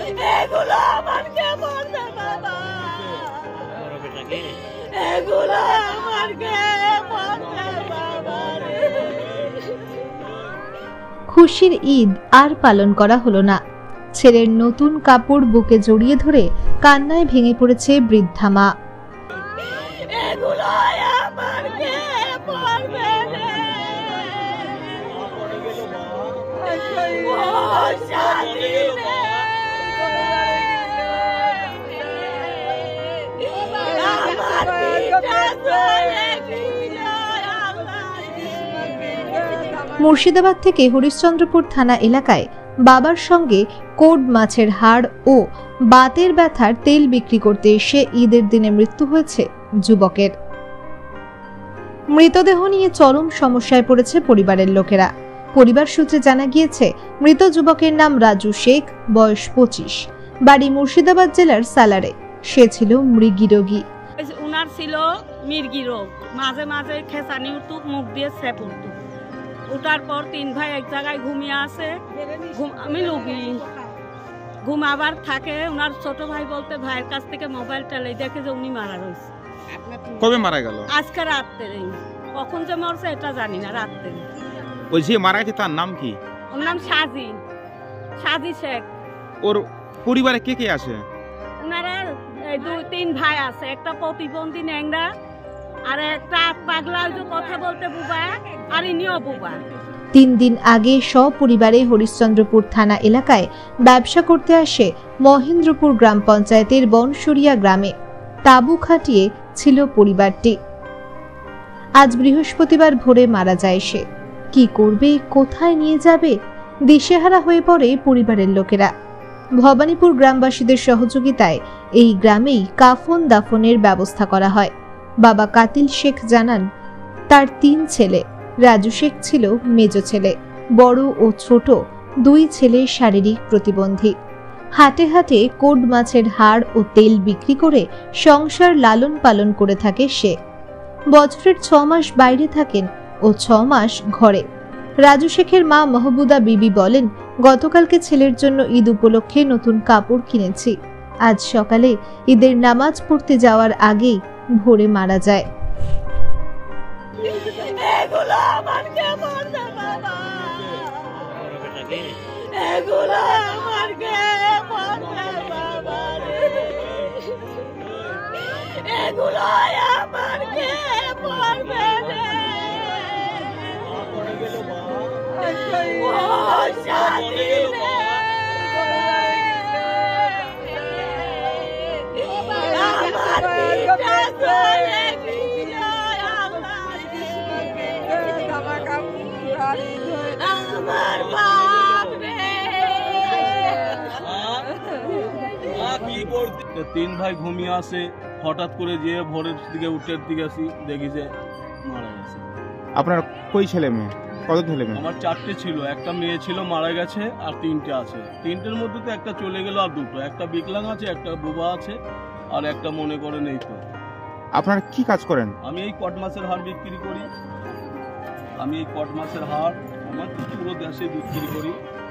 এগুলো আমার কে বলবে বাবা, এগুলো আমার কে বলবে বাবা। খুশির ঈদ আর পালন করা হলো না। ছেলের নতুন কাপড় বুকে জড়িয়ে ধরে কান্নায় ভেঙে পড়েছে বৃদ্ধা মা। এগুলো আমার কে বলবে রে, ও শাদি রে, আমার পিতা চলে গেল আল্লাহ। মুর্শিদাবাদ থেকে হরিশ্চন্দ্রপুর থানা এলাকায় বাবার সঙ্গে কোড মাছের হাড় ও বাতের ব্যথার তেল বিক্রি করতে এসে ঈদের দিনে মৃত্যু হয়েছে যুবকের। মৃতদেহ নিয়ে চরম সমস্যায় পড়েছে পরিবারের লোকেরা। পরিবার সূত্রে জানা গিয়েছে, মৃত যুবকের নাম রাজু শেখ, বয়স 25, বাড়ি মুর্শিদাবাদ জেলার সালারে। সে ছিল মৃগী রোগী। উনার ছিল মির্গি রোগ, মাঝে মাঝে খেসানি উঠতো, মুখ দিয়ে সেপ উঠতো। উঠার পর 3 ভাই এক জায়গায় ঘুমিয়ে আসে, আমি লুগি ঘুমাবার থাকে। উনার ছোট ভাই বলতে ভাইয়ের কাছ থেকে মোবাইল টেলে দেখে যে উনি মারা রয়েছে। কবে মারা গেল? আজকে রাত্রে। কখন যে মরছে এটা জানি না, রাত্রে। ওই যে মারা গেছে তার নাম কি? ওর নাম সাজি শেখ। ওর পরিবারে কে কে আছে? ওনারা 2-3 ভাই আছে, একটা প্রতিবন্ধী ন্যাংরা, আর একটা পাগলা যে কথা বলতে বুবা, আর ইনিও বুবা। 3 দিন আগে সপরিবারে হরিশ্চন্দ্রপুর থানা এলাকায় ব্যবসা করতে আসে মহেন্দ্রপুর গ্রাম পঞ্চায়েতের বনসরিয়া গ্রামে। তাঁবু খাটিয়ে ছিল পরিবারটি। আজ বৃহস্পতিবার ভোরে মারা যায় সে। কি করবে, কোথায় নিয়ে যাবে, দিশেহারা হয়ে পড়ে পরিবারের লোকেরা। ভবানীপুর গ্রামবাসীদের সহযোগিতায় এই গ্রামেই কাফন দাফনের ব্যবস্থা করা হয়। বাবা কাতিল শেখ জানান, তার 3 ছেলে। রাজু শেখ ছিল মেজ ছেলে। বড় ও ছোট 2 ছেলে শারীরিক প্রতিবন্ধী। হাটে হাটে কোড মাছের হাড় ও তেল বিক্রি করে সংসার লালন পালন করে থাকে সে। বছরের 6 মাস বাইরে থাকেন ও 6 মাস ঘরে। রাজু শেখের মা মাহবুদা বিবি বলেন, গতকালকে ছেলের জন্য ঈদ উপলক্ষে নতুন কাপড় কিনেছি। আজ সকালে ঈদের নামাজ পড়তে যাওয়ার আগেই ভোরে মারা যায়। এগুলো আমার কে বলবে বাবা, এগুলো আমার কে বলবে বাবা রে, এগুলো আমার কে বলবে রে, ও শাদি রে, আমার পিতা চলে গেল আমার বাপ রে। 3 ভাই ঘুমিয়ে আসে, হঠাৎ করে যেয়ে ভোরের দিকে উঠের দিকে আসি, দেখি যে মারা গেছে। আপনার কই ছেলে মেয়ে? কত ছেলে মেয়ে? আমার 4টে ছিল, একটা মেয়ে ছিল মারা গেছে, আর 3টে আছে। 3টের মধ্যে তো একটা চলে গেল, আর 2টো, একটা বিকলাঙ্গ আছে, একটা বোবা আছে, আর একটা মনে করে নেই। তো আপনারা কি কাজ করেন? আমি এই কট মাছের হাড় বিক্রি করি। আমি এই কট মাছের হাড় আমার পুরো দেশে বিক্রি করি।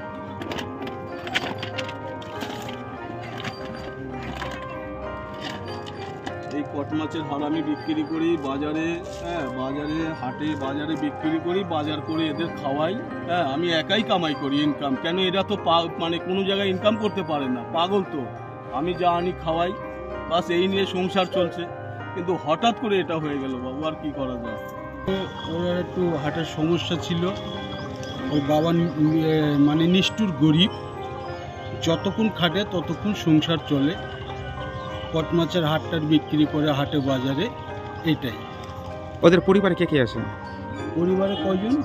এই কট মাছের হাড় আমি বিক্রি করি বাজারে, বাজারে হাটে বাজারে বিক্রি করি, বাজার করে এদের খাওয়াই। আমি একাই কামাই করি, ইনকাম। কেন এরা তো মানে কোনো জায়গায় ইনকাম করতে পারে না, পাগল তো। আমি যা আনি খাওয়াই, বাস এই নিয়ে সংসার চলছে। কিন্তু হঠাৎ করে এটা হয়ে গেল বাবু, আর কি করা যায়। ওর একটু হার্টের সমস্যা ছিল। ওই বাবা মানে নিষ্ঠুর গরিব, যতক্ষণ খাটে ততক্ষণ সংসার চলে। কট মাছের হাটটার বিক্রি করে হাটে বাজারে, এটাই। ওদের পরিবারে কে কে আছে? পরিবারে কয়জন?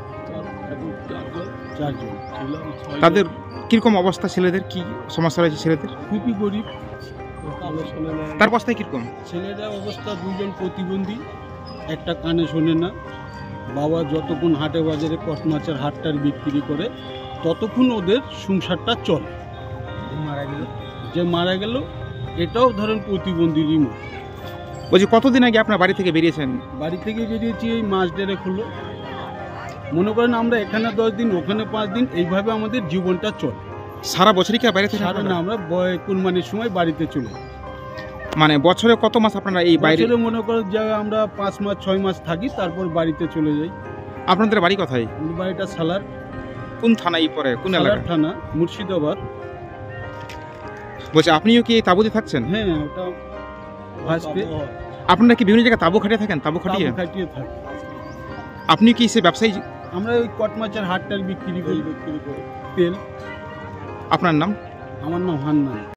4জন। তাদের কিরকম অবস্থা? ছেলেদের কি সমস্যা রয়েছে? ছেলেদের খুবই গরিব। তার অবস্থায় কিরকম? ছেলেদের অবস্থা 2জন প্রতিবন্ধী, একটা কানে শোনে না। বাবা যতক্ষণ হাটে বাজারে কট মাছের হাটটার বিক্রি করে ততক্ষণ ওদের সংসারটা চলে। যে মারা গেল এটাও ধরেন প্রতিবন্ধীরই মতো। বলছি, কতদিন আগে আপনার বাড়ি থেকে বেরিয়েছেন? বাড়ি থেকে বেরিয়েছি এই মাস 1.5 হলো। মনে করেন আমরা এখানে 10 দিন, ওখানে 5 দিন, এইভাবে আমাদের জীবনটা চলে। সারা বছরই কি বাইরে থেকে সারা না, আমরা কুরবানির সময় বাড়িতে চলে যাই। মানে বছরে কত মাস আপনারা এই বাইরে? বছরে মনে করো যে আমরা 5 মাস 6 মাস থাকি, তারপর বাড়িতে চলে যাই। আপনাদের বাড়ি কোথায়? আমাদের বাড়িটা সালার। কোন থানায় পড়ে, কোন সালার এলাকা? থানা, মুর্শিদাবাদ। বলছে আপনিও কি এই তাঁবুতে থাকছেন? হ্যাঁ, ওটা ভাসতে আপনারা কি বিভিন্ন জায়গায় তাঁবু খাটিয়ে থাকেন? তাঁবু খাটিয়ে খাটিয়ে থাকি। আপনি কি সে ব্যবসায়ী? আমরা ওই কট মাছের হাটটার বিক্রি করি তেল। আপনার নাম? আমার নাম হান্নান।